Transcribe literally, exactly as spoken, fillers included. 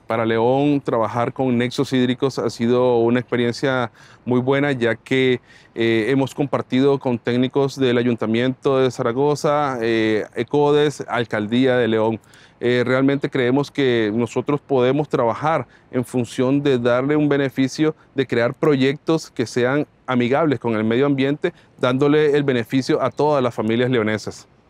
Para León, trabajar con nexos hídricos ha sido una experiencia muy buena, ya que eh, hemos compartido con técnicos del Ayuntamiento de Zaragoza, eh, ECODES, Alcaldía de León. Eh, realmente creemos que nosotros podemos trabajar en función de darle un beneficio, de crear proyectos que sean amigables con el medio ambiente, dándole el beneficio a todas las familias leonesas.